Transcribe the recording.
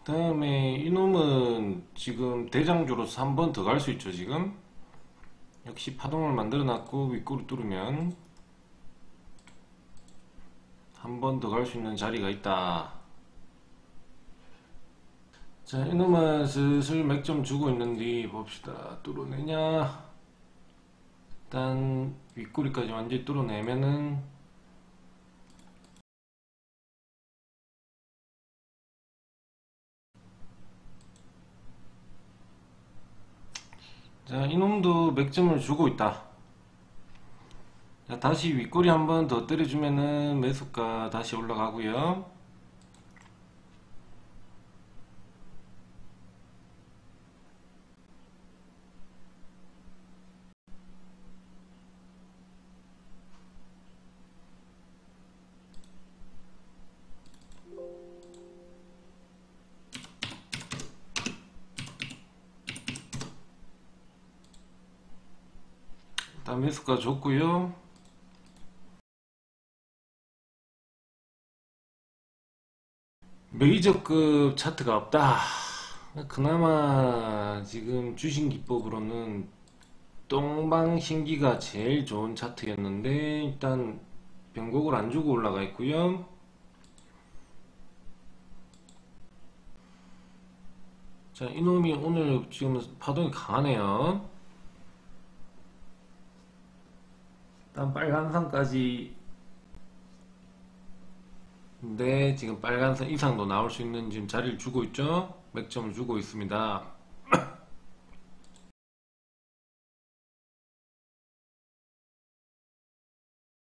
다음에 이놈은 지금 대장주로서 한 번 더 갈 수 있죠. 지금 역시 파동을 만들어 놨고 윗꼬리 뚫으면 한 번 더 갈 수 있는 자리가 있다. 자, 이놈은 슬슬 맥점 주고 있는데 봅시다. 뚫어내냐. 일단 윗꼬리까지 완전히 뚫어내면은 자, 이놈도 맥점을 주고 있다. 자, 다시 윗꼬리 한 번 더 때려주면은 매수가 다시 올라가고요. 일단 매수가 줬고요. 메이저급 차트가 없다. 그나마 지금 주식 기법으로는 똥방신기가 제일 좋은 차트였는데 일단 변곡을 안 주고 올라가 있고요. 자, 이놈이 오늘 지금 파동이 강하네요. 일단 빨간선까지 네, 지금 빨간선 이상도 나올 수 있는 지금 자리를 주고 있죠. 맥점을 주고 있습니다.